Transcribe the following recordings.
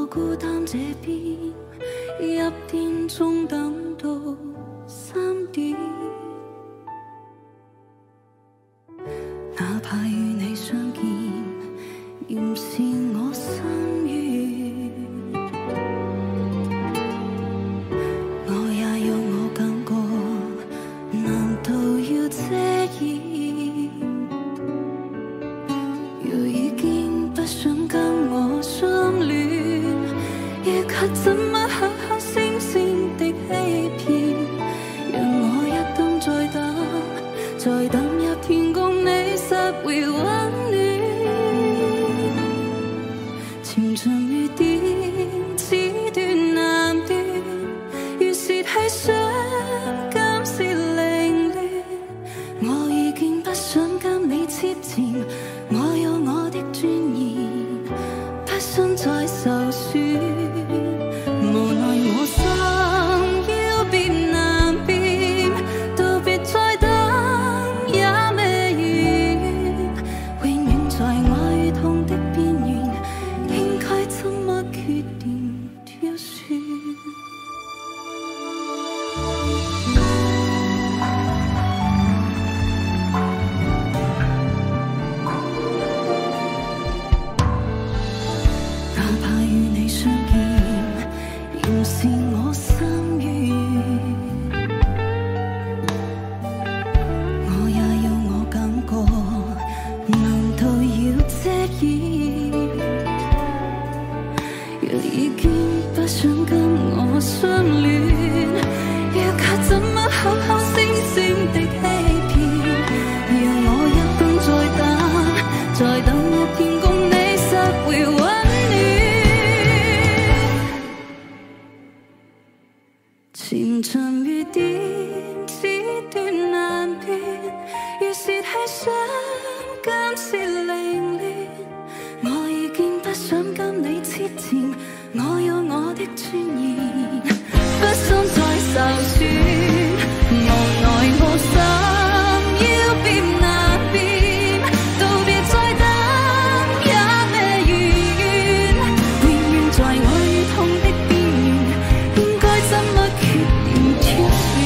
孤單這邊，1點鐘等到3點，哪怕與你相見，仍是我心願。我也有我感覺，難道要遮掩？若已經不想跟我相戀，如卻怎麼口口聲聲的欺騙？讓我一等再等，再等一天共你實會溫暖。情長雨點，此斷難斷，越是太想，更是凌亂。我已經不想跟你黐纏，我有我的尊嚴，不想再受損。無奈我心要變難變，道別再等也未完，永遠在愛與痛的邊緣，應該怎麼決定挑選？哪怕與你相見，仍是我心願。我也有我感覺，難道要遮掩？若已經不想跟我相戀，要卻怎麼口口聲聲的欺騙？讓我一等再等，再等一天共你實會溫暖。情長雨點，此斷難辨，越是太想，更是凌亂。我已經不想跟你黐纏，我有我的尊嚴，不想再受損。無奈我心要變難變，道別再等也未完，永遠在愛與痛的邊緣，應該怎麼決定挑選？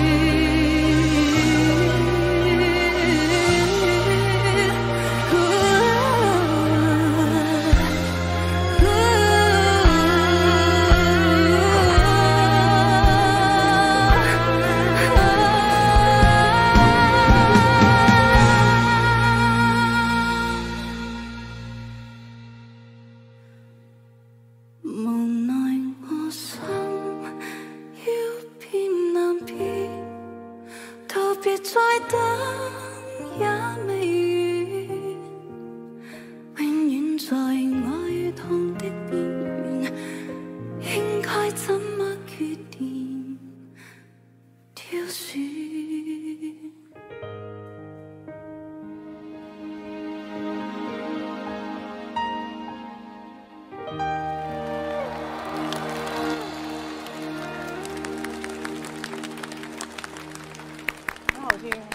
無奈我心要變難變，道別再等也未完，永遠在愛與痛的邊緣，應該怎麼決定挑選？ 很好听。